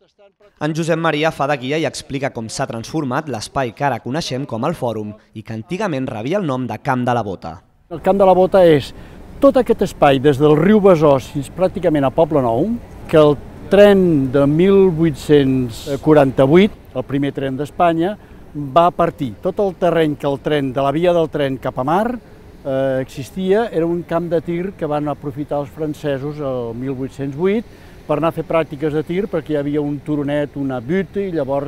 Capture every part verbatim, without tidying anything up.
En Josep Maria fa de guia i explica com s'ha transformat l'espai que ara coneixem com el Fòrum i que antigament rebia el nom de Camp de la Bota. El Camp de la Bota és tot aquest espai des del riu Besòs fins pràcticament a Poble Nou, que el tren de mil vuit-cents quaranta-vuit, el primer tren d'Espanya, va partir. Tot el terreny que el tren, de la via del tren cap a mar, eh, existia, era un camp de tir que van aprofitar els francesos el mil vuit-cents vuit per anar a fer pràctiques de tir, perquè hi havia un turonet, una butte, i llavors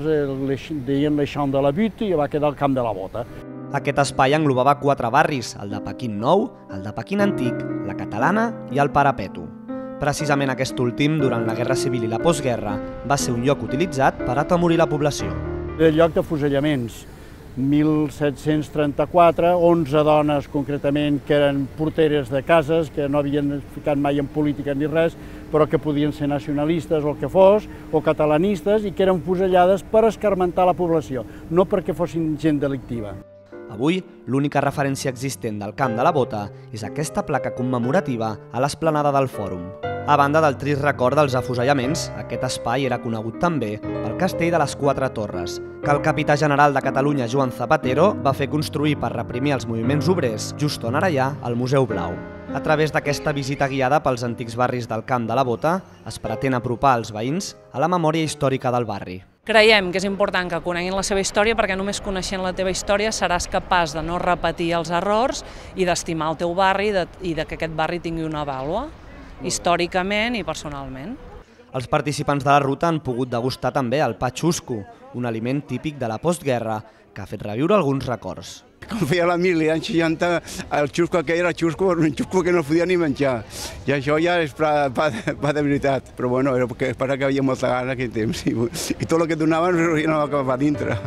deien l'Eixamp de la butte i va quedar el Camp de la Bota. Aquest espai englobava quatre barris, el de Pequín Nou, el de Pequín Antic, la Catalana i el Parapeto. Precisament aquest últim, durant la Guerra Civil i la postguerra, va ser un lloc utilitzat per atemorir la població. Era el lloc de fusellaments. mil set-cents trenta-quatre, onze dones concretament que eren porteres de cases, que no havien ficat mai en política ni res, però que podien ser nacionalistes o el que fos, o catalanistes, i que eren fusellades per escarmentar la població, no perquè fossin gent delictiva. Avui, l'única referència existent del Camp de la Bota és aquesta placa commemorativa a l'esplanada del Fòrum. A banda del trist record dels afusellaments, aquest espai era conegut també pel Castell de les Quatre Torres, que el capità general de Catalunya, Joan Zapatero, va fer construir per reprimir els moviments obrers just on ara hi ha el Museu Blau. A través d'aquesta visita guiada pels antics barris del Camp de la Bota, es pretén apropar els veïns a la memòria històrica del barri. Creiem que és important que coneguin la seva història perquè només coneixent la teva història seràs capaç de no repetir els errors i d'estimar el teu barri i de que aquest barri tingui una vàlua, històricament i personalment. Els participants de la ruta han pogut degustar també el pa xusco, un aliment típic de la postguerra que ha fet reviure alguns records. Com feia la mil, l'any seixanta, el xusco aquell era xusco, un xusco que no es podia ni menjar. I això ja és pa, pa, pa de veritat. Però bueno, era perquè passa que hi havia molta gana aquell temps i, i tot el que donaven ja no va acabar dintre.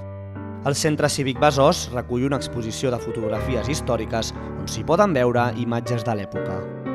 El Centre Cívic Besòs recull una exposició de fotografies històriques on s'hi poden veure imatges de l'època.